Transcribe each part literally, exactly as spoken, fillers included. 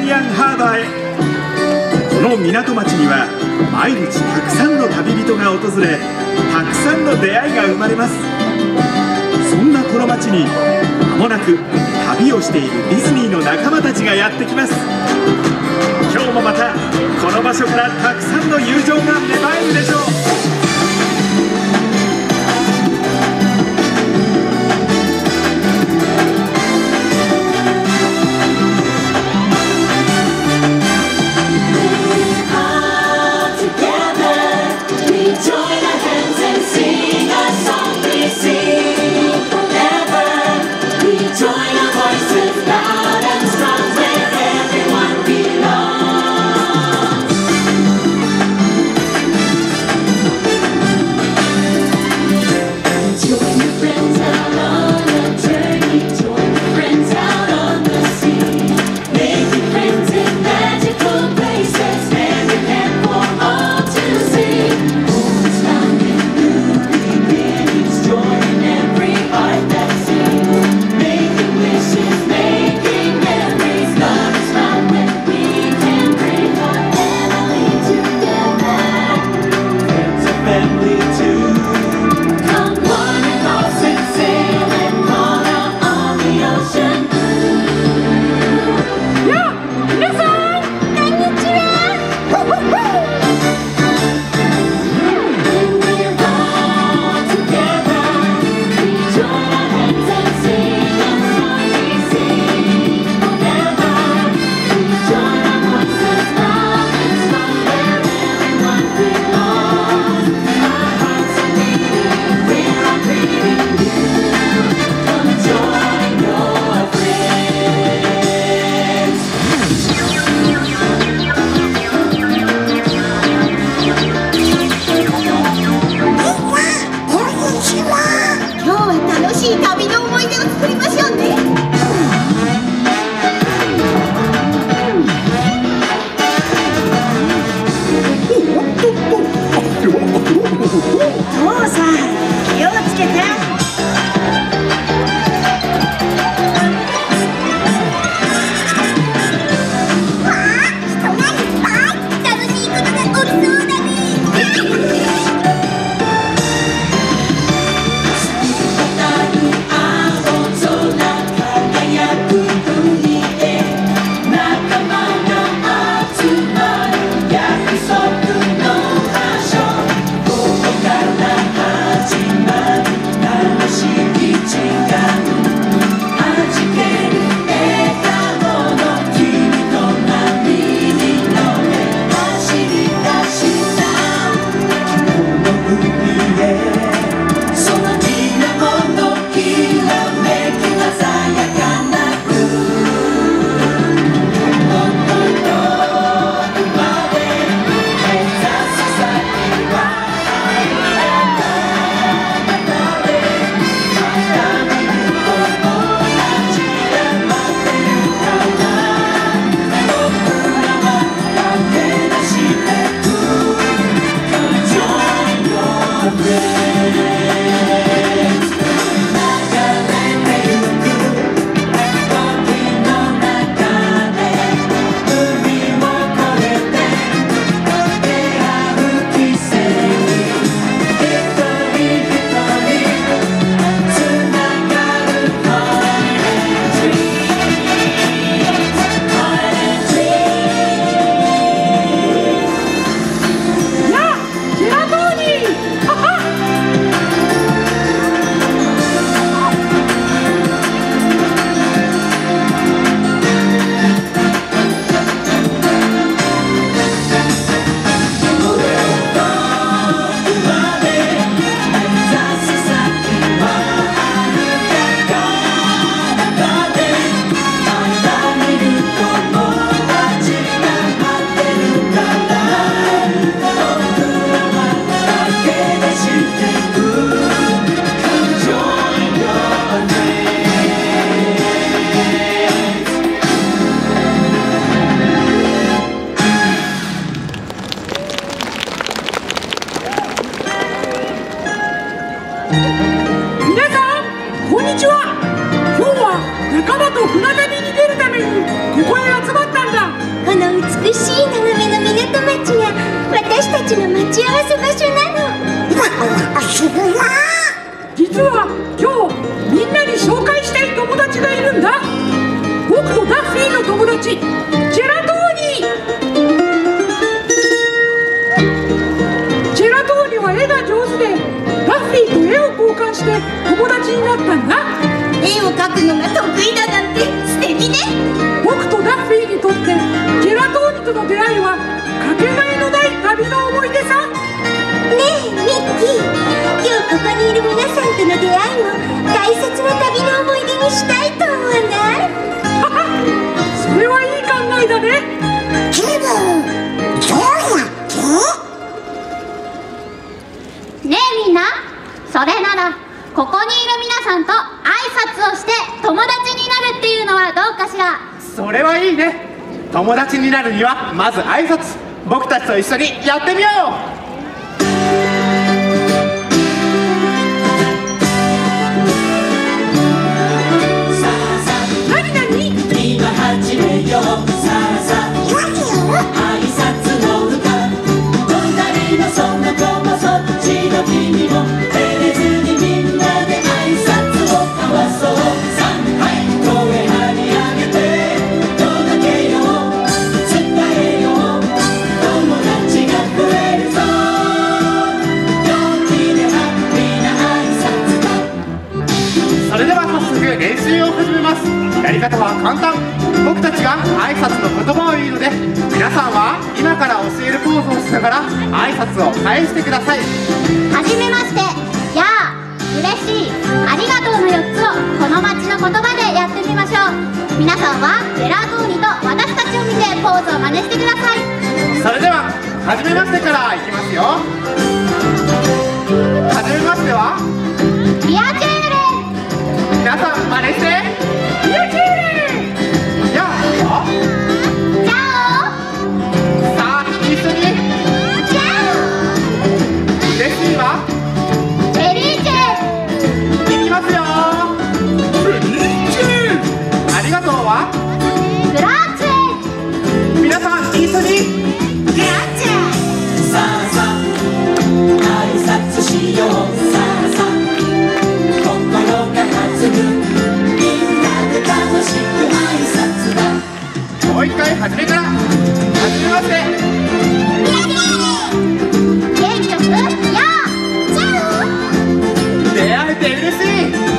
リアンハーバーへ。この港町には毎日たくさんの旅人が訪れ、たくさんの出会いが生まれます。そんなこの町に間もなく旅をしているディズニーの仲間たちがやってきます。今日もまたこの場所からたくさんの友情が芽生えるでしょう。 実は今日みんなに紹介したい友達がいるんだ。僕とダッフィーの友達、ジェラトーニ。ジェラトーニは絵が上手で、ダッフィーと絵を交換して友達になったんだ。 絵を描くのが得意だなんて素敵ね。 僕とダッフィーにとってジェラトーニとの出会いはかけがえのない旅の思い出さ。 ねえミッキー、今日ここにいる皆さんとの出会いも大切な旅の思い出にしたいと思わない？ はは、それはいい考えだね。 けどどうやってねえみんな、それならここにいる皆さんと挨拶をして友達になるっていうのはどうかしら。 それはいいね。友達になるにはまず挨拶。僕たちと一緒にやってみよう。 今始めよう。さあさあ挨拶の歌。隣のその子もそっちの君も照れずにみんなで挨拶を交わそう。さあはい声張り上げて届けよう。伝えよう。友達が増えるぞ。陽気でハッピーな挨拶だ。 それでは早速練習を始めます。やり方は簡単。僕たちが挨拶の言葉を言うので、皆さんは今から教えるポーズをしながら挨拶を返してください。 はじめまして、やあ、嬉しい、ありがとうのよっつをこの街の言葉でやってみましょう。皆さんはジェラトーニと私たちを見てポーズを真似してください。 それでははじめましてからいきますよ。はじめましてはリアチェーレ。 皆さん真似して。 リアチェーレ。 やあチャさあ一緒に。 オチャ嬉しいわ。 オフェリーチェ。 いきますよ。ありがとうはグラッツェ。 皆さん一緒に。 グラッツェ。 さあさあ挨拶しよう。さあさあ心が弾む。みんなで楽しく挨拶だ。 もう一回初めから。はじめまして。 元気よく、やあ、チャオ。 出会えて嬉しい。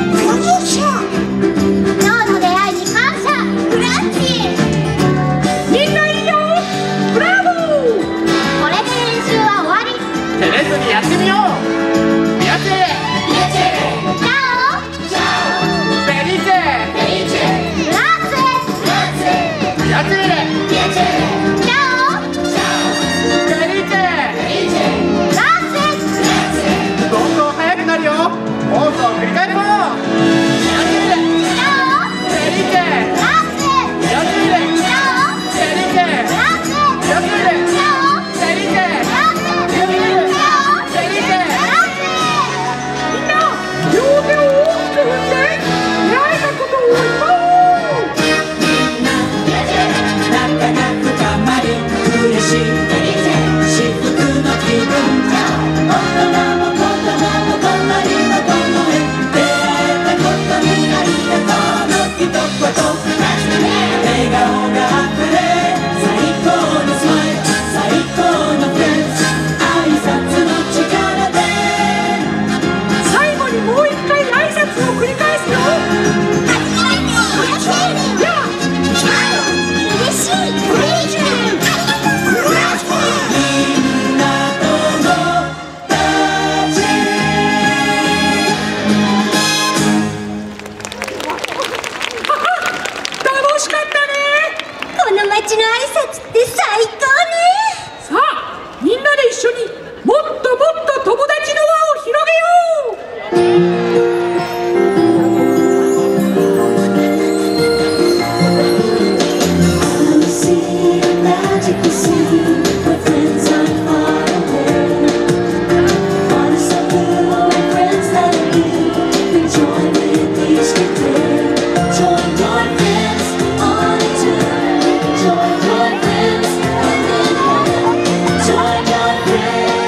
今日の出会いに感謝。グラッツィ。 みんないいよ。ブラボー。 これで練習は終わり。 照れずにやってみよう。リアチェチャベリーチェオ。グラッツェ。 リアチェチャオ。 ベリーチェグラッツェ。 どんどん速くなるよ。ポーズを繰り返そう。リアチェベリーチェグラッツェ。 リアチェベリーチェグラッツェ。 リアチェベリーチェベリーチェみんな両手を大きく振って出会えたことを祝おう。 仲が深まり嬉しい至福の気分。大人も子供も隣の子のへ出会えたことにありがとうの一言。笑顔があふれ最高のスマイル。最高のフレンズ。挨拶の力で最後にもう一回挨拶を繰り返すよ。やあ、 嬉しい。 みんな友達。 楽しかったね。 この街の挨拶って最高ね。 さあ、みんなで一緒にもっともっと友達の輪を広げよう。 Join your friends.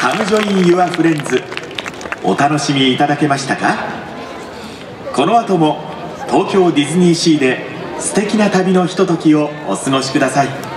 Come join your friends。お楽しみいただけましたか？この後も東京ディズニーシーで素敵な旅のひとときをお過ごしください。